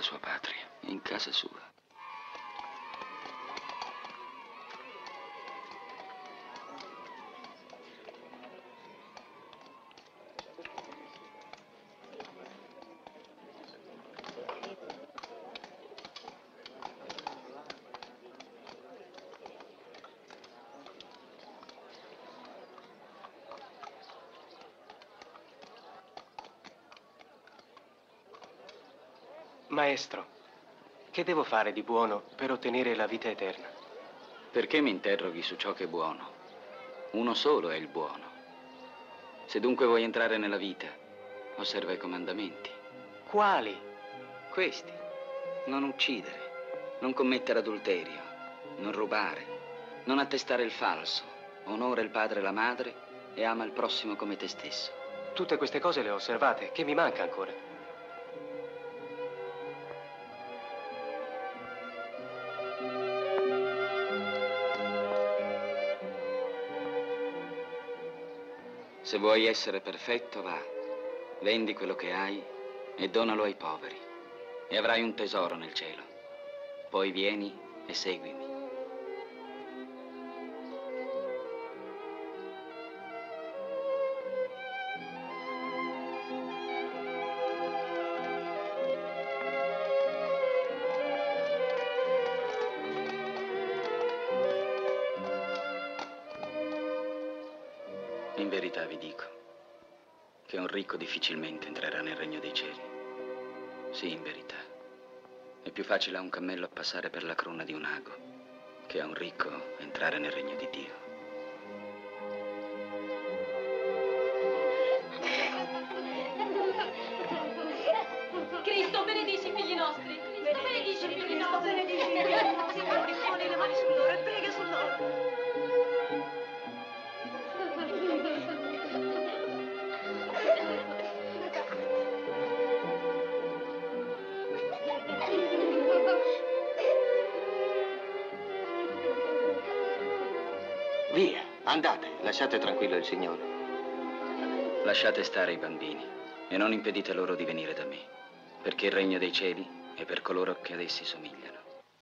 sua patria, in casa sua. Maestro, che devo fare di buono per ottenere la vita eterna? Perché mi interroghi su ciò che è buono? Uno solo è il buono. Se dunque vuoi entrare nella vita, osserva i comandamenti. Quali? Questi. Non uccidere, non commettere adulterio, non rubare, non attestare il falso, onora il padre e la madre e ama il prossimo come te stesso. Tutte queste cose le ho osservate. Che mi manca ancora? Se vuoi essere perfetto, va. Vendi quello che hai e donalo ai poveri. E avrai un tesoro nel cielo. Poi vieni e seguimi. In verità vi dico che un ricco difficilmente entrerà nel regno dei cieli. Sì, in verità. È più facile a un cammello passare per la cruna di un ago che a un ricco entrare nel regno di Dio. Cristo, benedici i figli nostri. Cristo, benedici i figli nostri. Benedici i figli nostri. Poni le mani su loro e prega su loro. Via, andate, lasciate tranquillo il Signore. Lasciate stare i bambini e non impedite loro di venire da me, perché il regno dei cieli è per coloro che ad essi somigliano.